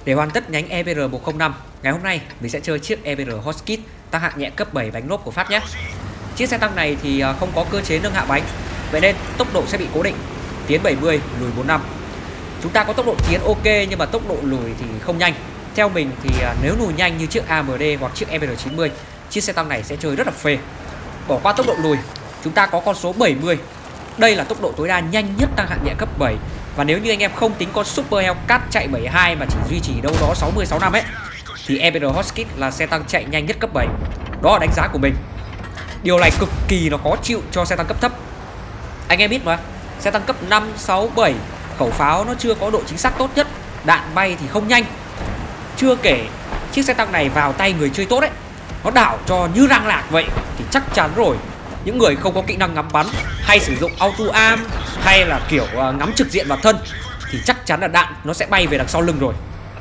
Để hoàn tất nhánh EBR 105, ngày hôm nay mình sẽ chơi chiếc EBR Husky tăng hạng nhẹ cấp 7 bánh lốp của Pháp nhé. Chiếc xe tăng này thì không có cơ chế nâng hạ bánh, vậy nên tốc độ sẽ bị cố định, tiến 70, lùi 45. Chúng ta có tốc độ tiến ok nhưng mà tốc độ lùi thì không nhanh. Theo mình thì nếu lùi nhanh như chiếc AMD hoặc chiếc EBR 90, chiếc xe tăng này sẽ chơi rất là phê. Bỏ qua tốc độ lùi, chúng ta có con số 70. Đây là tốc độ tối đa nhanh nhất tăng hạng nhẹ cấp 7. Và nếu như anh em không tính con Super Hellcat chạy 72 mà chỉ duy trì đâu đó 60-65 ấy, thì EBR Husky là xe tăng chạy nhanh nhất cấp 7. Đó là đánh giá của mình. Điều này cực kỳ nó khó chịu cho xe tăng cấp thấp. Anh em biết mà, xe tăng cấp 5, 6, 7, khẩu pháo nó chưa có độ chính xác tốt nhất, đạn bay thì không nhanh. Chưa kể chiếc xe tăng này vào tay người chơi tốt ấy, nó đảo cho như răng lạc vậy, thì chắc chắn rồi, những người không có kỹ năng ngắm bắn hay sử dụng auto aim hay là kiểu ngắm trực diện vào thân thì chắc chắn là đạn nó sẽ bay về đằng sau lưng rồi.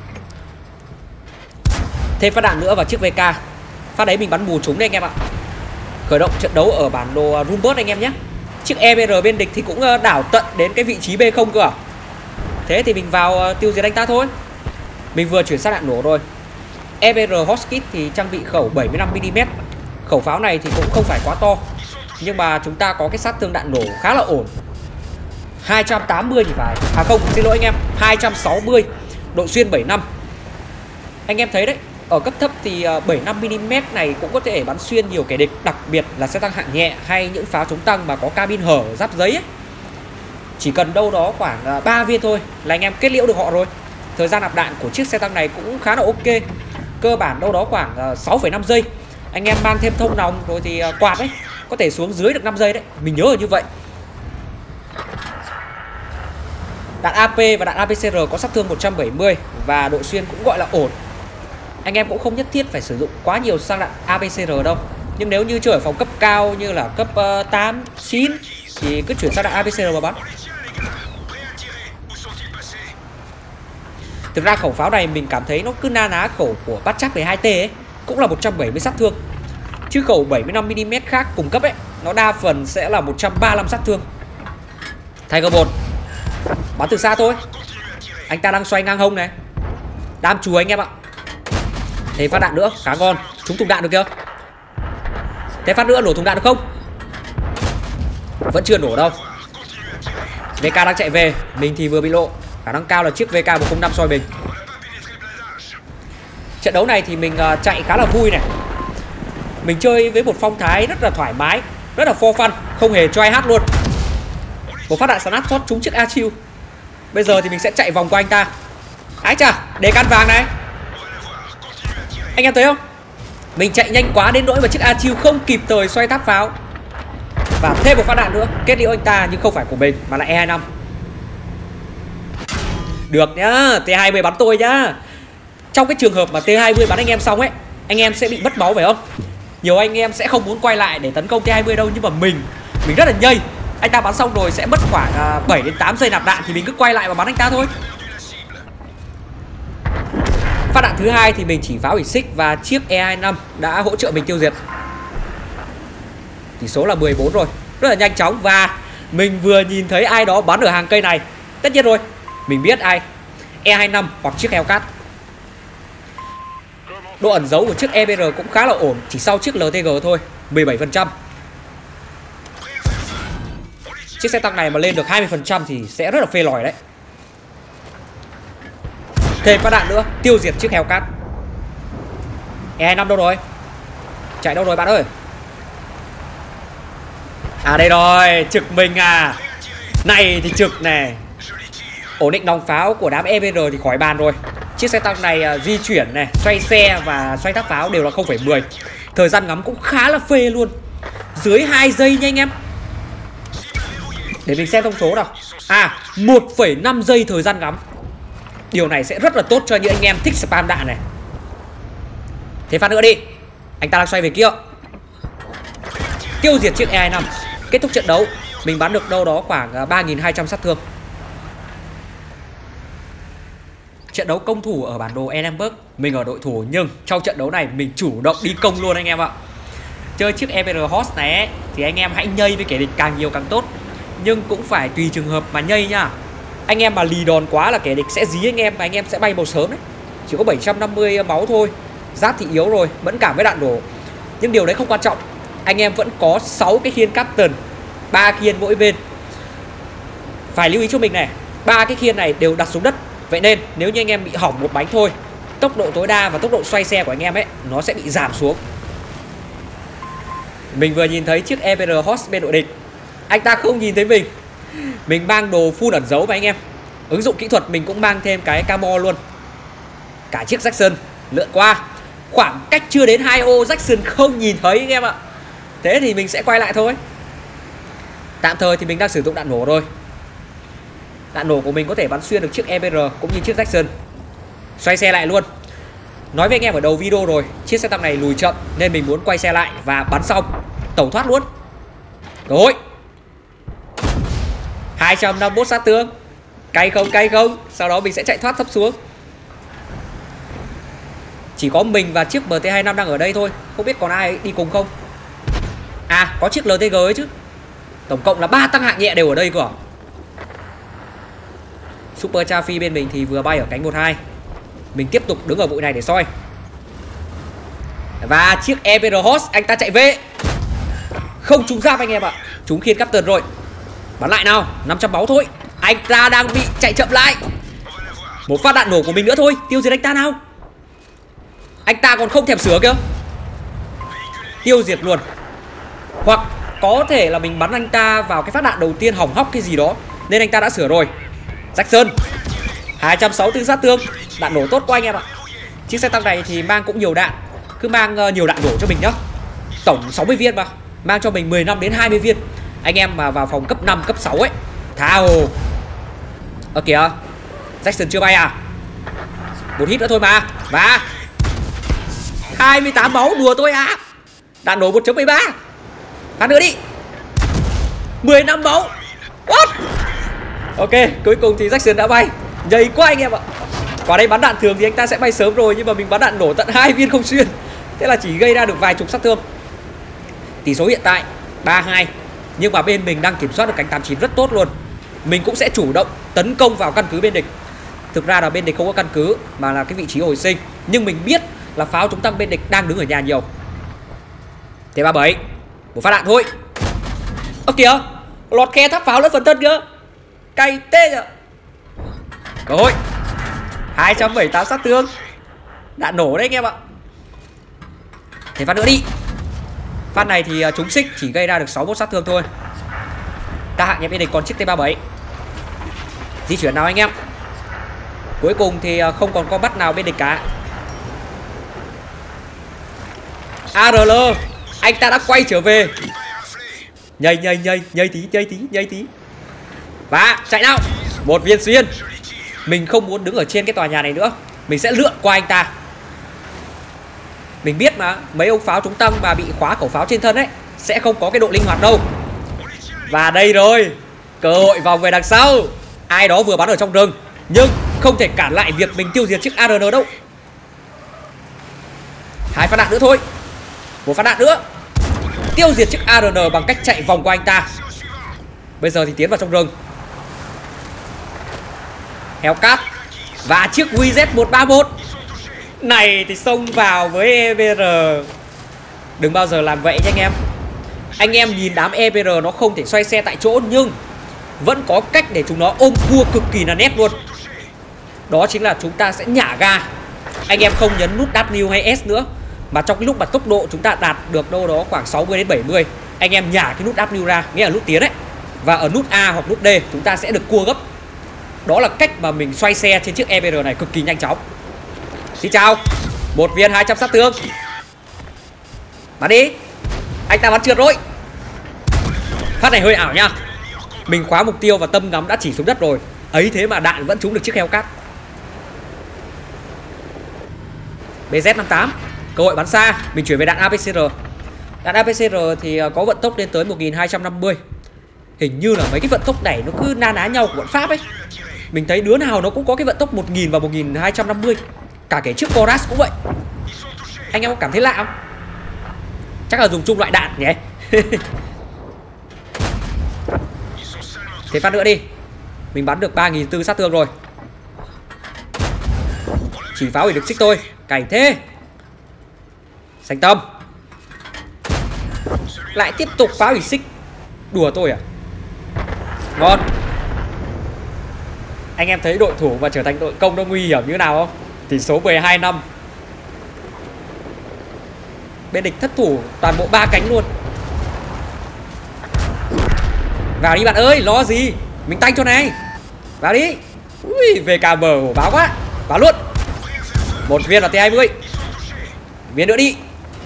Thêm phát đạn nữa vào chiếc VK, phát đấy mình bắn mù chúng đấy anh em ạ. Khởi động trận đấu ở bản đồ Rumbus anh em nhé. Chiếc EBR bên địch thì cũng đảo tận đến cái vị trí B0 cơ à. Thế thì mình vào tiêu diệt anh ta thôi. Mình vừa chuyển sang đạn nổ rồi. EBR Husky thì trang bị khẩu 75mm. Khẩu pháo này thì cũng không phải quá to, nhưng mà chúng ta có cái sát thương đạn nổ khá là ổn. 280 thì phải. À không, xin lỗi anh em, 260, độ xuyên 75. Anh em thấy đấy, ở cấp thấp thì 75mm này cũng có thể bắn xuyên nhiều kẻ địch, đặc biệt là xe tăng hạng nhẹ hay những pháo chống tăng mà có cabin hở giáp giấy ấy. Chỉ cần đâu đó khoảng 3 viên thôi là anh em kết liễu được họ rồi. Thời gian nạp đạn của chiếc xe tăng này cũng khá là ok. Cơ bản đâu đó khoảng 6,5 giây. Anh em mang thêm thông nòng rồi thì quạt ấy, có thể xuống dưới được 5 giây đấy. Mình nhớ là như vậy. Đạn AP và đạn APCR có sát thương 170 và độ xuyên cũng gọi là ổn. Anh em cũng không nhất thiết phải sử dụng quá nhiều sang đạn APCR đâu. Nhưng nếu như chơi ở phòng cấp cao như là cấp 8, 9 thì cứ chuyển sang đạn APCR mà bắn. Thực ra khẩu pháo này mình cảm thấy nó cứ na ná khẩu của Batchat 12T ấy, cũng là 170 sát thương. Chứ khẩu 75mm khác cùng cấp ấy, nó đa phần sẽ là 135 sát thương. Tiger 1 bắn từ xa thôi. Anh ta đang xoay ngang hông này. Đam chùa anh em ạ. Thế phát đạn nữa, khá ngon. Trúng thùng đạn được chưa? Thế phát nữa nổ thùng đạn được không? Vẫn chưa nổ đâu. VK đang chạy về, mình thì vừa bị lộ. Khả năng cao là chiếc VK 105 soi mình. Trận đấu này thì mình chạy khá là vui này. Mình chơi với một phong thái rất là thoải mái, rất là for fun, không hề try hard luôn. Một phát đạn snapshot trúng chiếc Achill. Bây giờ thì mình sẽ chạy vòng qua anh ta. Ái chà, đề can vàng này. Anh em thấy không? Mình chạy nhanh quá đến nỗi mà chiếc Achill không kịp thời xoay tháp pháo. Và thêm một phát đạn nữa, kết liễu anh ta nhưng không phải của mình mà là E25. Được nhá, T20 bắn tôi nhá. Trong cái trường hợp mà T20 bắn anh em xong ấy, anh em sẽ bị mất máu phải không? Nhiều anh em sẽ không muốn quay lại để tấn công T20 đâu, nhưng mà mình rất là nhây. Anh ta bắn xong rồi sẽ mất khoảng 7 đến 8 giây nạp đạn thì mình cứ quay lại và bắn anh ta thôi. Phát đạn thứ hai thì mình chỉ pháo hủy xích và chiếc E25 đã hỗ trợ mình tiêu diệt. Tỷ số là 14 rồi, rất là nhanh chóng. Và mình vừa nhìn thấy ai đó bắn ở hàng cây này. Tất nhiên rồi, mình biết ai. E25 hoặc chiếc Hellcat. Độ ẩn giấu của chiếc EBR cũng khá là ổn, chỉ sau chiếc LTG thôi, 17%. Chiếc xe tăng này mà lên được 20% thì sẽ rất là phê lòi đấy. Thêm phát đạn nữa, tiêu diệt chiếc Hellcat. E25 đâu rồi? Chạy đâu rồi bạn ơi? À đây rồi, trực mình à. Này thì trực này. Ổn định nòng pháo của đám EBR thì khỏi bàn rồi. Chiếc xe tăng này di chuyển này, xoay xe và xoay tháp pháo đều là 0,10. Thời gian ngắm cũng khá là phê luôn, dưới 2 giây nha anh em. Để mình xem thông số nào. 1,5 giây thời gian ngắm. Điều này sẽ rất là tốt cho những anh em thích spam đạn này. Thế phát nữa đi. Anh ta đang xoay về kia. Tiêu diệt chiếc E25. Kết thúc trận đấu. Mình bắn được đâu đó khoảng 3.200 sát thương. Trận đấu công thủ ở bản đồ Edinburgh, mình ở đội thủ nhưng trong trận đấu này mình chủ động đi công luôn anh em ạ. Chơi chiếc EBR Host này ấy, thì anh em hãy nhây với kẻ địch càng nhiều càng tốt. Nhưng cũng phải tùy trường hợp mà nhây nha. Anh em mà lì đòn quá là kẻ địch sẽ dí anh em và anh em sẽ bay màu sớm đấy. chỉ có 750 máu thôi. Giáp thì yếu rồi, mẫn cảm với đạn nổ. Nhưng điều đấy không quan trọng. Anh em vẫn có 6 cái khiên Captain, 3 khiên mỗi bên. Phải lưu ý cho mình này, 3 cái khiên này đều đặt xuống đất. Vậy nên nếu như anh em bị hỏng một bánh thôi, tốc độ tối đa và tốc độ xoay xe của anh em ấy nó sẽ bị giảm xuống. Mình vừa nhìn thấy chiếc EBR Host bên đội địch, anh ta không nhìn thấy mình. Mình mang đồ full ẩn dấu mà anh em. Ứng dụng kỹ thuật mình cũng mang thêm cái camo luôn. Cả chiếc Jackson lượn qua, khoảng cách chưa đến 2 ô Jackson không nhìn thấy anh em ạ. Thế thì mình sẽ quay lại thôi. Tạm thời thì mình đang sử dụng đạn nổ rồi. Đạn nổ của mình có thể bắn xuyên được chiếc EBR cũng như chiếc Jackson. Xoay xe lại luôn. Nói với anh em ở đầu video rồi, chiếc xe tăng này lùi chậm nên mình muốn quay xe lại và bắn xong tẩu thoát luôn. Cơ hội 251 sát thương. Cay không. Sau đó mình sẽ chạy thoát thấp xuống. Chỉ có mình và chiếc MT25 đang ở đây thôi. Không biết còn ai đi cùng không. À, có chiếc LTG ấy chứ. Tổng cộng là 3 tăng hạng nhẹ đều ở đây cơ. Super Chaffee bên mình thì vừa bay ở cánh 12. Mình tiếp tục đứng ở bụi này để soi. Và chiếc EBR Host anh ta chạy về. Không trúng giáp anh em ạ. Trúng khiên Captain rồi. Bắn lại nào, 500 máu thôi. Anh ta đang bị chạy chậm lại. Một phát đạn nổ của mình nữa thôi, tiêu diệt anh ta nào. Anh ta còn không thèm sửa kìa. Tiêu diệt luôn. Hoặc có thể là mình bắn anh ta vào cái phát đạn đầu tiên hỏng hóc cái gì đó nên anh ta đã sửa rồi. Jackson 264 sát thương. Đạn nổ tốt quá anh em ạ. Chiếc xe tăng này thì mang cũng nhiều đạn. Cứ mang nhiều đạn nổ cho mình nhá. Tổng 60 viên mà. Mang cho mình 15 đến 20 viên. Anh em mà vào phòng cấp 5, cấp 6 ấy. Tha hồ. Ơ kìa, Jackson chưa bay à? Một hit nữa thôi mà. Và 28 máu, đùa tôi à. Đạn nổ 1.13. Phát nữa đi. 15 máu. What? Ok, cuối cùng thì Jackson đã bay. Nhầy quá anh em ạ. Qua đây bắn đạn thường thì anh ta sẽ bay sớm rồi, nhưng mà mình bắn đạn nổ tận 2 viên không xuyên. Thế là chỉ gây ra được vài chục sát thương. Tỷ số hiện tại 3-2. Nhưng mà bên mình đang kiểm soát được cánh 89 rất tốt luôn. Mình cũng sẽ chủ động tấn công vào căn cứ bên địch. Thực ra là bên địch không có căn cứ mà là cái vị trí hồi sinh. Nhưng mình biết là pháo chống tăng bên địch đang đứng ở nhà nhiều. T37. Một phát đạn thôi. Ơ kìa, lọt khe tháp pháo lên phần thân kìa. Cay tê kìa. Cơ hội 278 sát thương. Đạn nổ đấy anh em ạ. Thế phát nữa đi. Phát này thì trúng xích chỉ gây ra được 61 sát thương thôi. Ta hạng nhẹ bên địch còn chiếc T37. Di chuyển nào anh em. Cuối cùng thì không còn con bắt nào bên địch cả. ARL, anh ta đã quay trở về. Nhây tí. Và chạy nào. Một viên xuyên. Mình không muốn đứng ở trên cái tòa nhà này nữa. Mình sẽ lượn qua anh ta. Mình biết mà, mấy ông pháo chống tăng mà bị khóa khẩu pháo trên thân ấy sẽ không có cái độ linh hoạt đâu. Và đây rồi, cơ hội vòng về đằng sau. Ai đó vừa bắn ở trong rừng, nhưng không thể cản lại việc mình tiêu diệt chiếc ARN đâu. 2 phát đạn nữa thôi. Một phát đạn nữa. Tiêu diệt chiếc ARN bằng cách chạy vòng qua anh ta. Bây giờ thì tiến vào trong rừng. Hellcat và chiếc WZ131 này thì xông vào với EBR. Đừng bao giờ làm vậy nha anh em. Anh em nhìn đám EBR nó không thể xoay xe tại chỗ, nhưng vẫn có cách để chúng nó ôm cua cực kỳ là nét luôn. Đó chính là chúng ta sẽ nhả ga. Anh em không nhấn nút W hay S nữa, mà trong cái lúc mà tốc độ chúng ta đạt được đâu đó khoảng 60 đến 70, anh em nhả cái nút W ra, nghĩa là nút tiến ấy. Và ở nút A hoặc nút D chúng ta sẽ được cua gấp. Đó là cách mà mình xoay xe trên chiếc EBR này cực kỳ nhanh chóng. Xin chào. Một viên 200 sát thương. Bắn đi. Anh ta bắn trượt rồi. Phát này hơi ảo nha. Mình khóa mục tiêu và tâm ngắm đã chỉ xuống đất rồi. Ấy thế mà đạn vẫn trúng được chiếc Hellcat. BZ58. Cơ hội bắn xa. Mình chuyển về đạn APCR. Đạn APCR thì có vận tốc lên tới 1250. Hình như là mấy cái vận tốc này nó cứ na ná nhau của bọn Pháp ấy. Mình thấy đứa nào nó cũng có cái vận tốc 1000 và 1250. Cả cái chiếc Coras cũng vậy. Anh em có cảm thấy lạ không? Chắc là dùng chung loại đạn nhỉ. Thế phát nữa đi. Mình bắn được 3400 sát thương rồi. Chỉ phá hủy được xích thôi. Cày thế. Xanh tâm. Lại tiếp tục phá hủy xích. Đùa tôi à? Ngon. Anh em thấy đội thủ mà trở thành đội công nó nguy hiểm như thế nào không? Tỷ số 12-5. Bên địch thất thủ toàn bộ 3 cánh luôn. Vào đi bạn ơi, lo gì? Mình tanh cho này. Vào đi. Ui, VKM hổ báo quá. Vào luôn. Một viên là T20. Viên nữa đi.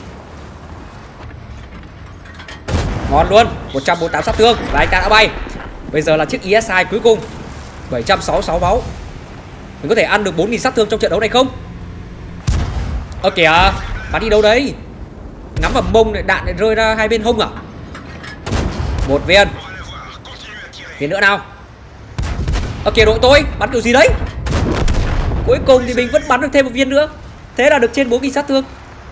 Ngon luôn. 148 sát thương. Và anh ta đã bay. Bây giờ là chiếc ESI cuối cùng. 766 máu. Mình có thể ăn được 4.000 sát thương trong trận đấu này không? Ơ kìa. Bắn đi đâu đấy? Ngắm vào mông này, đạn lại rơi ra hai bên hông à? Một viên. Viên nữa nào. Ơ kìa, đội tôi bắn kiểu gì đấy? Cuối cùng thì mình vẫn bắn được thêm một viên nữa. Thế là được trên 4.000 sát thương.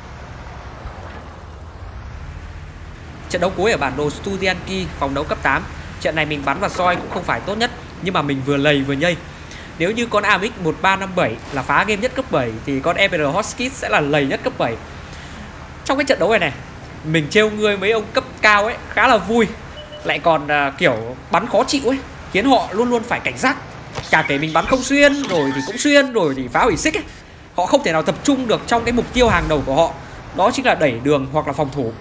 Trận đấu cuối ở bản đồ Studianki, phòng đấu cấp 8. Trận này mình bắn vào soi cũng không phải tốt nhất, nhưng mà mình vừa lầy vừa nhây. Nếu như con AMX 1357 là phá game nhất cấp 7 thì con EPR Hotskit sẽ là lầy nhất cấp 7. Trong cái trận đấu này mình trêu người mấy ông cấp cao ấy khá là vui. Lại còn kiểu bắn khó chịu ấy, khiến họ luôn luôn phải cảnh giác. Cả kể mình bắn không xuyên, rồi thì cũng xuyên, rồi thì phá hủy xích ấy. Họ không thể nào tập trung được trong cái mục tiêu hàng đầu của họ. Đó chính là đẩy đường hoặc là phòng thủ.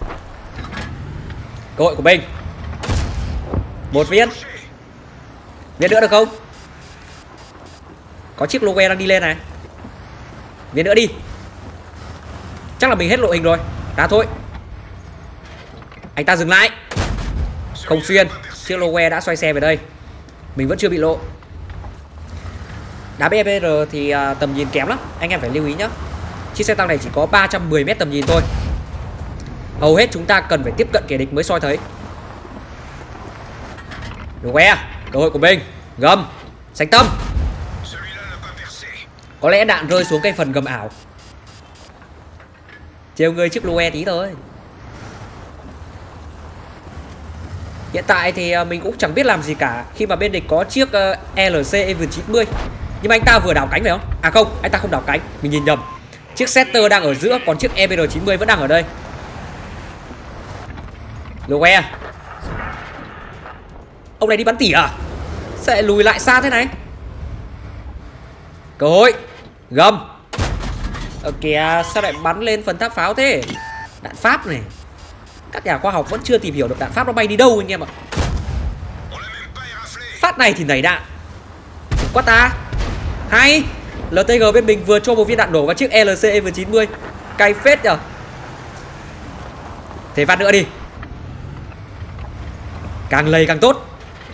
Cơ hội của mình. Một viên. Viên nữa được không? Có chiếc logo đang đi lên này. Viên nữa đi. Chắc là mình hết lộ hình rồi. Ra thôi. Anh ta dừng lại. Không xuyên. Chiếc logo đã xoay xe về đây. Mình vẫn chưa bị lộ. Đá BPR thì tầm nhìn kém lắm. Anh em phải lưu ý nhé. Chiếc xe tăng này chỉ có 310m tầm nhìn thôi. Hầu hết chúng ta cần phải tiếp cận kẻ địch mới soi thấy. Logo, cơ hội của mình. Gầm. Xanh tâm. Có lẽ đạn rơi xuống cái phần gầm ảo. Trêu người chiếc loe tí thôi. Hiện tại thì mình cũng chẳng biết làm gì cả khi mà bên địch có chiếc LC Evan 90. Nhưng mà anh ta vừa đảo cánh phải không? À không, anh ta không đảo cánh, mình nhìn nhầm. Chiếc Setter đang ở giữa, còn chiếc EPR 90 vẫn đang ở đây. Loe. Ông này đi bắn tỉa à? Sao lại lùi lại xa thế này? Cơ hội. Gầm. Kìa, sao lại bắn lên phần tháp pháo thế? Đạn Pháp này. Các nhà khoa học vẫn chưa tìm hiểu được đạn Pháp nó bay đi đâu anh em ạ. Phát này thì nảy đạn. Quá ta. Hay. LTG bên mình vừa cho một viên đạn nổ vào chiếc LC Evan 90. Cay phết nhở. Thế phát nữa đi. Càng lầy càng tốt.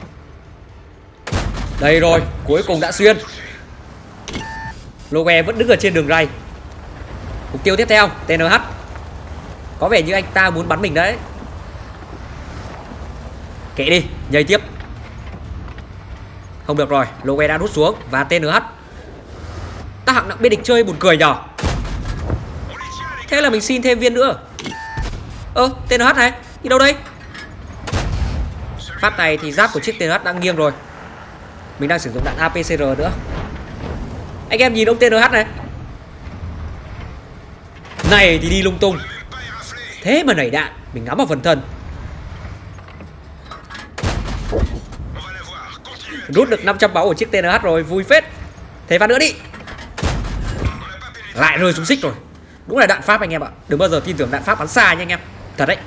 Đây rồi, cuối cùng đã xuyên. Loge vẫn đứng ở trên đường ray. Mục tiêu tiếp theo, TNH. Có vẻ như anh ta muốn bắn mình đấy. Kệ đi, nhảy tiếp. Không được rồi, Loge đã rút xuống. Và TNH. Ta hạng nặng bên địch chơi buồn cười nhở. Thế là mình xin thêm viên nữa. TNH này, đi đâu đây? Phát này thì giáp của chiếc TNH đang nghiêng rồi. Mình đang sử dụng đạn APCR nữa. Anh em nhìn ông TNH này. Này thì đi lung tung. Thế mà nảy đạn. Mình ngắm vào phần thân. Rút được 500 máu của chiếc TNH rồi. Vui phết. Thế phát nữa đi. Lại rơi xuống xích rồi. Đúng là đạn Pháp anh em ạ. Đừng bao giờ tin tưởng đạn Pháp bắn xa nha anh em. Thật đấy.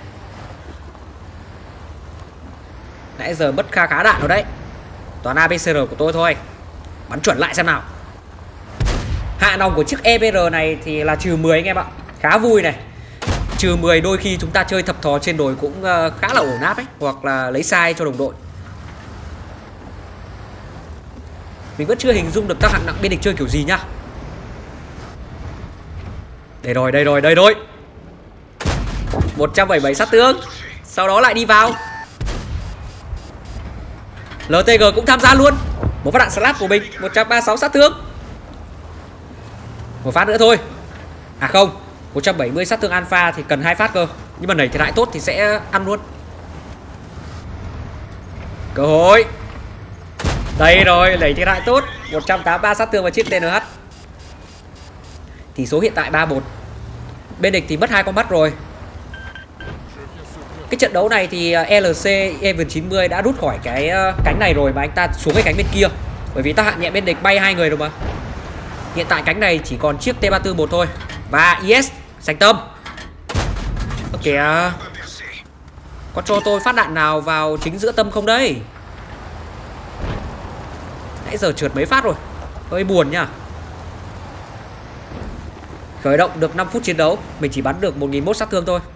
Nãy giờ mất kha khá đạn rồi đấy. Toàn APCR của tôi thôi. Bắn chuẩn lại xem nào. Hạ nòng của chiếc EPR này thì là -10 anh em ạ. Khá vui này. -10 đôi khi chúng ta chơi thập thò trên đồi cũng khá là ổn áp ấy. Hoặc là lấy sai cho đồng đội. Mình vẫn chưa hình dung được các hạng nặng bên địch chơi kiểu gì nhá. Đây rồi, đây rồi, đây rồi. 177 sát thương. Sau đó lại đi vào. LTG cũng tham gia luôn. Một phát đạn slap của mình, 136 sát thương. Một phát nữa thôi. À không, 170 sát thương alpha thì cần 2 phát cơ. Nhưng mà nảy thiệt hại tốt thì sẽ ăn luôn. Cơ hội. Đây rồi, nảy thiệt hại tốt. 183 sát thương vào chiếc TNH. Tỷ số hiện tại 3-1. Bên địch thì mất 2 con mắt rồi. Cái trận đấu này thì LC Evan 90 đã rút khỏi cái cánh này rồi mà anh ta xuống cái cánh bên kia. Bởi vì ta hạng nhẹ bên địch bay 2 người rồi mà. Hiện tại cánh này chỉ còn chiếc T341 thôi. Và IS sành tâm. Ok à. Có cho tôi phát đạn nào vào chính giữa tâm không đấy? Nãy giờ trượt mấy phát rồi. Hơi buồn nha. Khởi động được 5 phút chiến đấu. Mình chỉ bắn được 1001 sát thương thôi.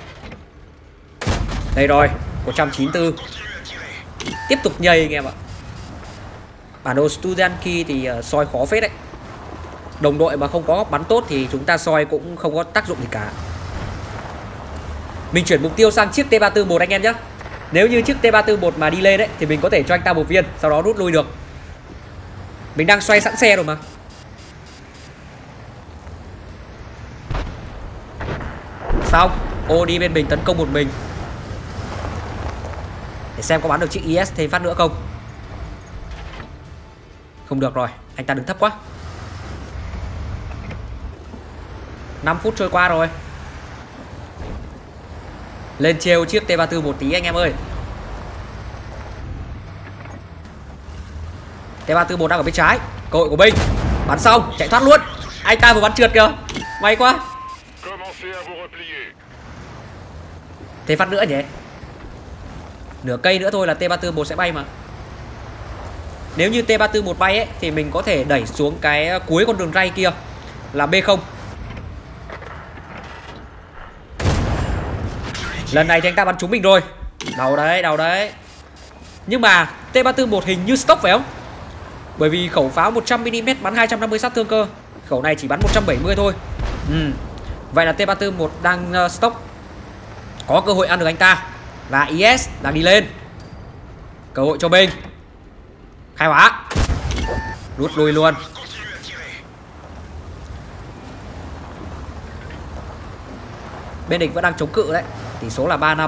Đây rồi, 194. Tiếp tục nhây anh em ạ. Bản đồ Studianki thì soi khó phết đấy. Đồng đội mà không có góc bắn tốt thì chúng ta soi cũng không có tác dụng gì cả. Mình chuyển mục tiêu sang chiếc T341 anh em nhé. Nếu như chiếc T341 mà đi lên đấy thì mình có thể cho anh ta một viên, sau đó rút lui được. Mình đang xoay sẵn xe rồi mà. Xong, ô đi bên mình tấn công một mình. Để xem có bắn được chiếc IS thêm phát nữa không. Không được rồi, anh ta đứng thấp quá. 5 phút trôi qua rồi. Lên trêu chiếc T34 một tí anh em ơi. T34 đang ở bên trái. Cơ hội của Binh. Bắn xong, chạy thoát luôn. Anh ta vừa bắn trượt kìa. May quá. Thế phát nữa nhỉ. Nửa cây nữa thôi là T341 sẽ bay mà. Nếu như T341 bay ấy thì mình có thể đẩy xuống cái cuối con đường ray kia là B0. Lần này thì anh ta bắn trúng mình rồi. Đầu đấy, đầu đấy. Nhưng mà T341 hình như stock phải không? Bởi vì khẩu pháo 100mm bắn 250 sát thương cơ. Khẩu này chỉ bắn 170 thôi. Vậy là T341 đang stock. Có cơ hội ăn được anh ta. Và IS đang đi lên. Cơ hội cho Binh. Khai hỏa. Rút lui luôn. Bên địch vẫn đang chống cự đấy. Tỷ số là 3-5.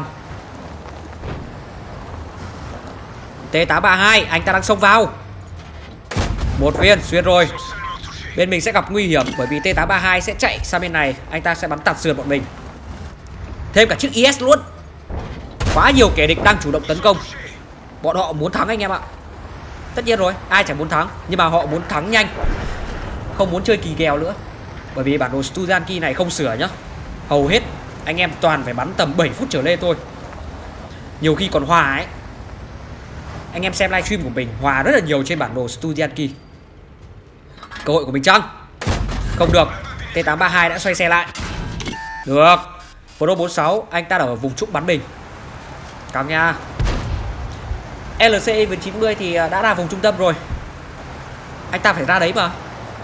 T832, anh ta đang xông vào. Một viên xuyên rồi. Bên mình sẽ gặp nguy hiểm bởi vì T832 sẽ chạy sang bên này. Anh ta sẽ bắn tạt sườn bọn mình. Thêm cả chiếc IS luôn. Quá nhiều kẻ địch đang chủ động tấn công. Bọn họ muốn thắng anh em ạ. Tất nhiên rồi, ai chẳng muốn thắng. Nhưng mà họ muốn thắng nhanh, không muốn chơi kỳ kèo nữa. Bởi vì bản đồ Studianki này không sửa nhá. Hầu hết anh em toàn phải bắn tầm 7 phút trở lên thôi. Nhiều khi còn hòa ấy. Anh em xem livestream của mình hòa rất là nhiều trên bản đồ Studianki. Cơ hội của mình chăng? Không được. T832 đã xoay xe lại. Được. Pro 46, anh ta ở vùng trũng bắn mình. Căng nha. LC Evan 90 thì đã ra vùng trung tâm rồi. Anh ta phải ra đấy mà.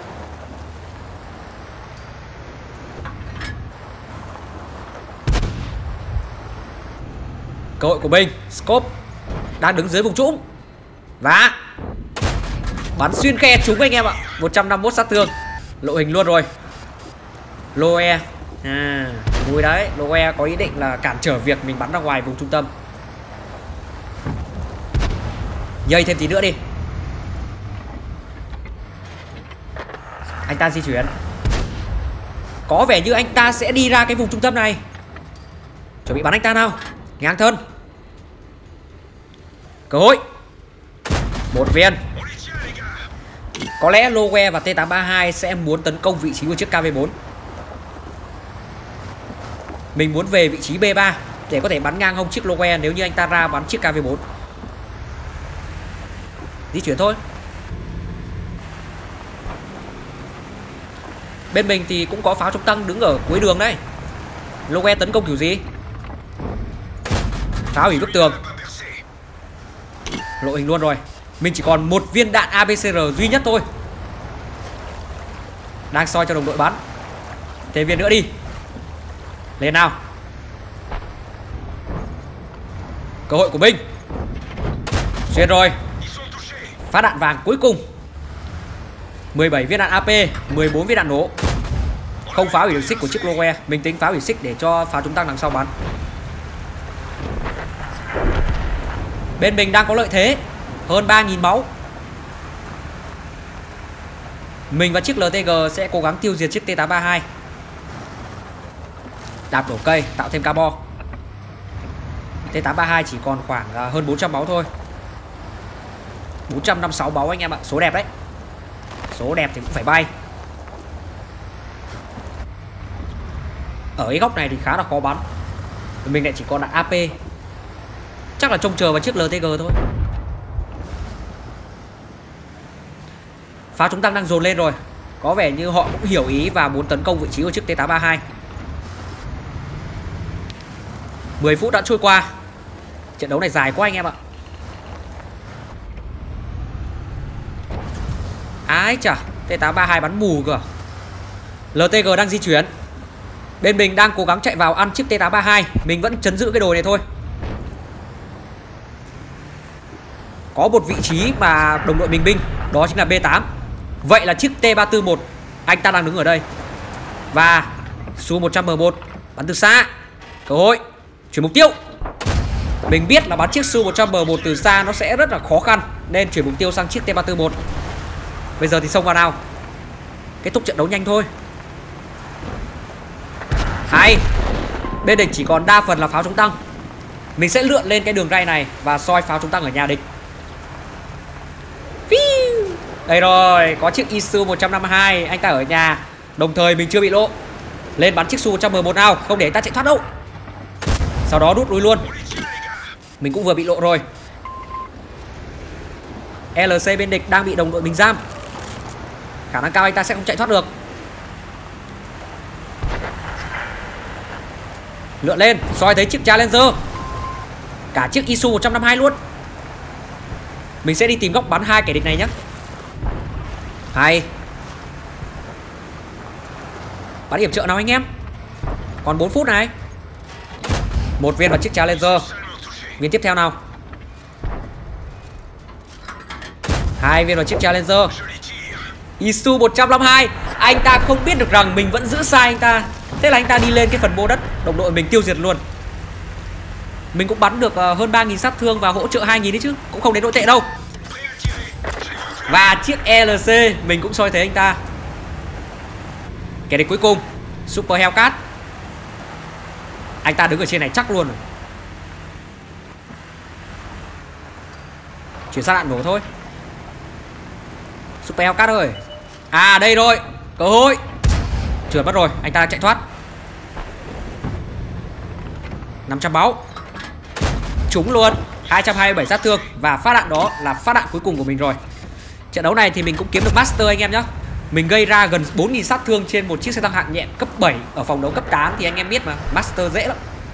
Cơ hội của mình. Scope đang đứng dưới vùng trũng. Và bắn xuyên khe trúng anh em ạ. 151 sát thương. Lộ hình luôn rồi. Loe. Vui đấy. Loe có ý định là cản trở việc mình bắn ra ngoài vùng trung tâm. Nhây thêm tí nữa đi. Anh ta di chuyển. Có vẻ như anh ta sẽ đi ra cái vùng trung tâm này. Chuẩn bị bắn anh ta nào. Ngang thân. Cơ hội. Một viên. Có lẽ Loe và T832 sẽ muốn tấn công vị trí của chiếc KV4. Mình muốn về vị trí B3 để có thể bắn ngang hông chiếc Loe nếu như anh ta ra bắn chiếc KV4. Di chuyển thôi. Bên mình thì cũng có pháo chống tăng đứng ở cuối đường đấy. Loe tấn công kiểu gì? Phá hủy bức tường. Lộ hình luôn rồi. Mình chỉ còn một viên đạn ABCR duy nhất thôi. Đang soi cho đồng đội bắn. Thêm viên nữa đi. Lên nào. Cơ hội của mình. Xuyên rồi. Phát đạn vàng cuối cùng. 17 viên đạn AP, 14 viên đạn nổ. Không phá hủy được xích của chiếc Loe. Mình tính phá hủy xích để cho pháo chúng tăng đằng sau bắn. Bên mình đang có lợi thế. Hơn 3.000 máu. Mình và chiếc LTG sẽ cố gắng tiêu diệt chiếc T832. Đạp đổ cây, tạo thêm cabo. T832 chỉ còn khoảng hơn 400 máu thôi. 456 máu anh em ạ. Số đẹp đấy. Số đẹp thì cũng phải bay. Ở cái góc này thì khá là khó bắn. Mình lại chỉ còn là AP. Chắc là trông chờ vào chiếc LTG thôi. Pháo chúng tăng đang dồn lên rồi. Có vẻ như họ cũng hiểu ý và muốn tấn công vị trí của chiếc T832. 10 phút đã trôi qua. Trận đấu này dài quá anh em ạ. Ái chà, T832 bắn mù cơ. LTG đang di chuyển. Bên mình đang cố gắng chạy vào ăn chiếc T832. Mình vẫn trấn giữ cái đồi này thôi. Có một vị trí mà đồng đội mình binh, đó chính là B8. Vậy là chiếc T341, anh ta đang đứng ở đây. Và Su-100M1 bắn từ xa. Cơ hội chuyển mục tiêu. Mình biết là bắn chiếc Su-100M1 từ xa nó sẽ rất là khó khăn, nên chuyển mục tiêu sang chiếc T341. Bây giờ thì xông vào nào. Kết thúc trận đấu nhanh thôi. Hay. Bên địch chỉ còn đa phần là pháo chống tăng. Mình sẽ lượn lên cái đường ray này và soi pháo chống tăng ở nhà địch. Đây rồi, có chiếc Isu-152. Anh ta ở nhà. Đồng thời mình chưa bị lộ. Lên bắn chiếc Su-100M1 nào. Không để anh ta chạy thoát đâu. Sau đó rút lui luôn. Mình cũng vừa bị lộ rồi. LC bên địch đang bị đồng đội mình giam. Khả năng cao anh ta sẽ không chạy thoát được. Lượn lên, soi thấy chiếc Challenger. Cả chiếc Isu-152 luôn. Mình sẽ đi tìm góc bắn hai kẻ địch này nhé. Hay. Bắn điểm trợ nào anh em. Còn 4 phút này. Một viên vào chiếc Challenger. Viên tiếp theo nào. 2 viên vào chiếc Challenger. Isu-152. Anh ta không biết được rằng mình vẫn giữ sai anh ta. Thế là anh ta đi lên cái phần mô đất. Đồng đội mình tiêu diệt luôn. Mình cũng bắn được hơn 3.000 sát thương và hỗ trợ 2.000 đấy chứ. Cũng không đến nỗi tệ đâu. Và chiếc LC mình cũng soi thấy anh ta. Kẻ địch cuối cùng Super Hellcat. Anh ta đứng ở trên này chắc luôn rồi. Chuyển sang đạn nổ thôi. Super Hellcat ơi. À đây rồi. Cơ hội. Trượt mất rồi. Anh ta chạy thoát. 500 máu. Trúng luôn. 227 sát thương. Và phát đạn đó là phát đạn cuối cùng của mình rồi. Trận đấu này thì mình cũng kiếm được Master anh em nhé. Mình gây ra gần 4.000 sát thương trên một chiếc xe tăng hạng nhẹ cấp 7. Ở phòng đấu cấp 8 thì anh em biết mà, Master dễ lắm.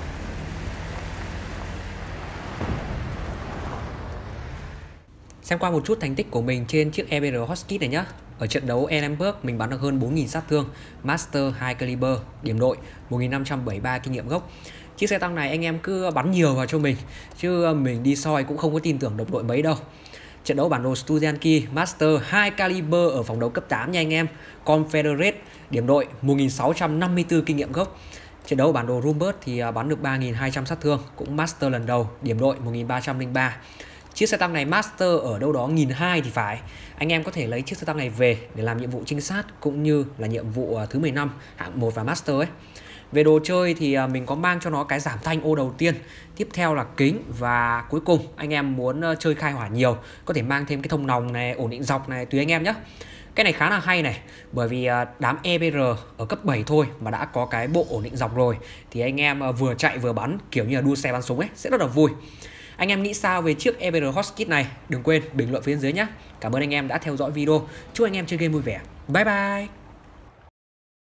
Xem qua một chút thành tích của mình trên chiếc EBR Husky này nhé. Ở trận đấu Ehrenburg mình bắn được hơn 4.000 sát thương, Master 2 caliber, điểm đội 1.573 kinh nghiệm gốc. Chiếc xe tăng này anh em cứ bắn nhiều vào cho mình, chứ mình đi soi cũng không có tin tưởng đồng đội mấy đâu. Trận đấu bản đồ Studianki Master 2 caliber ở vòng đấu cấp 8 nha anh em. Confederate điểm đội 1654 kinh nghiệm gốc. Trận đấu bản đồ Rumbert thì bắn được 3200 sát thương, cũng Master lần đầu, điểm đội 1303. Chiếc xe tăng này Master ở đâu đó 1.200 thì phải. Anh em có thể lấy chiếc xe tăng này về để làm nhiệm vụ trinh sát cũng như là nhiệm vụ thứ 15 hạng 1 và Master ấy. Về đồ chơi thì mình có mang cho nó cái giảm thanh ô đầu tiên. Tiếp theo là kính. Và cuối cùng anh em muốn chơi khai hỏa nhiều, có thể mang thêm cái thông nòng này, ổn định dọc này, tùy anh em nhé. Cái này khá là hay này. Bởi vì đám EBR ở cấp 7 thôi mà đã có cái bộ ổn định dọc rồi, thì anh em vừa chạy vừa bắn, kiểu như là đua xe bắn súng ấy, sẽ rất là vui. Anh em nghĩ sao về chiếc EBR Hotkit này? Đừng quên bình luận phía bên dưới nhé. Cảm ơn anh em đã theo dõi video. Chúc anh em chơi game vui vẻ. Bye bye.